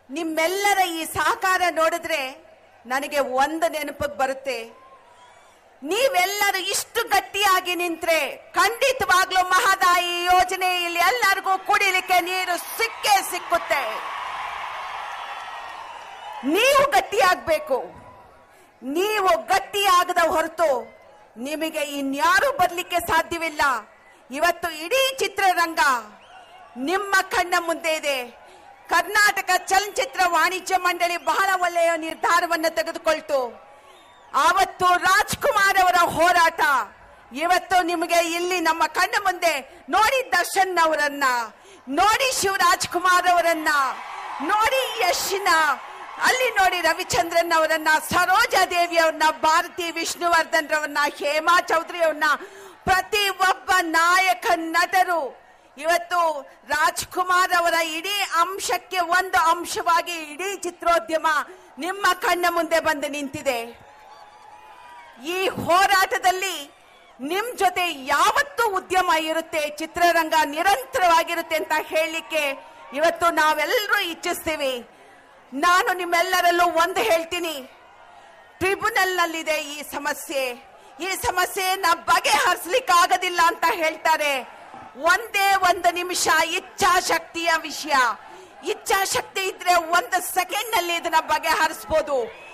ನಿಮ್ಮೆಲ್ಲರ ಈ ಸಹಕಾರ ನೋಡಿದ್ರೆ ನನಗೆ ಒಂದು ನೆನಪಿಗೆ ಬರುತ್ತೆ. ನೀವೆಲ್ಲರೂ ಇಷ್ಟು ಗಟ್ಟಿಯಾಗಿ ನಿಂತ್ರೆ ಖಂಡಿತವಾಗ್ಲೂ ಮಹದಾಯಿ ಯೋಜನೆಯಲ್ಲಿ ಎಲ್ಲರಿಗೂ ಕುಡಿಲಿಕ್ಕೆ ನೀರು ಸಿಕ್ಕೇ ಸಿಕ್ಕುತ್ತೆ. ನೀವು ಗಟ್ಟಿಯಾಗಬೇಕು. ನೀವು ಗಟ್ಟಿಯಾಗದ ಹೊರತು ನಿಮಗೆ ಇನ್ಯಾರು ಬರ್ಲಿಕ್ಕೆ ಸಾಧ್ಯವಿಲ್ಲ. ಇವತ್ತು ಇಡೀ ಚಿತ್ರರಂಗ ನಿಮ್ಮ ಕಣ್ಣ ಮುಂದೆ ಇದೆ. ಕರ್ನಾಟಕ ಚಲನಚಿತ್ರ ವಾಣಿಜ್ಯ ಮಂಡಳಿ ಬಹಳ ಒಳ್ಳೆಯ ನಿರ್ಧಾರವನ್ನು ತೆಗೆದುಕೊಳ್ತು. ಆವತ್ತು ರಾಜ್ಕುಮಾರ್ ಅವರ ಹೋರಾಟ ಇವತ್ತು ನಿಮಗೆ ಇಲ್ಲಿ ನಮ್ಮ ಕಣ್ಣ ಮುಂದೆ ನೋಡಿ. ದರ್ಶನ್ ಅವರನ್ನ ನೋಡಿ, ಶಿವರಾಜ್ ಕುಮಾರ್ ಅವರನ್ನ ನೋಡಿ, ಯಶ್ನ ಅಲ್ಲಿ ನೋಡಿ, ರವಿಚಂದ್ರನ್ ಅವರನ್ನ, ಸರೋಜಾ ದೇವಿ ಅವ್ರನ್ನ, ಭಾರತಿ ವಿಷ್ಣುವರ್ಧನ್ ರವರನ್ನ, ಹೇಮಾ ಚೌಧರಿ ಅವ್ರನ್ನ, ಪ್ರತಿ ಒಬ್ಬ ನಾಯಕ ನಟರು ಇವತ್ತು ರಾಜ್ಕುಮಾರ್ ಅವರ ಇಡೀ ಅಂಶಕ್ಕೆ ಒಂದು ಅಂಶವಾಗಿ ಇಡೀ ಚಿತ್ರೋದ್ಯಮ ನಿಮ್ಮ ಕಣ್ಣ ಮುಂದೆ ಬಂದು ನಿಂತಿದೆ. ಈ ಹೋರಾಟದಲ್ಲಿ ನಿಮ್ ಜೊತೆ ಯಾವತ್ತೂ ಉದ್ಯಮ ಇರುತ್ತೆ, ಚಿತ್ರರಂಗ ನಿರಂತರವಾಗಿರುತ್ತೆ ಅಂತ ಹೇಳಲಿಕ್ಕೆ ಇವತ್ತು ನಾವೆಲ್ಲರೂ ಇಚ್ಛಿಸ್ತೀವಿ. ನಾನು ನಿಮ್ಮೆಲ್ಲರಲ್ಲೂ ಒಂದು ಹೇಳ್ತೀನಿ, ಟ್ರಿಬ್ಯುನಲ್ ನಲ್ಲಿದೆ ಈ ಸಮಸ್ಯೆ. ಈ ಸಮಸ್ಯೆಯನ್ನ ಬಗೆಹರಿಸಲಿಕ್ಕೆ ಆಗೋದಿಲ್ಲ ಅಂತ ಹೇಳ್ತಾರೆ. ಒಂದೇ ಒಂದು ನಿಮಿಷ ಇಚ್ಛಾಶಕ್ತಿಯ ವಿಷಯ. ಇಚ್ಛಾಶಕ್ತಿ ಇದ್ರೆ ಒಂದು ಸೆಕೆಂಡ್ ನಲ್ಲಿ ಇದನ್ನ ಬಗೆಹರಿಸಬಹುದು.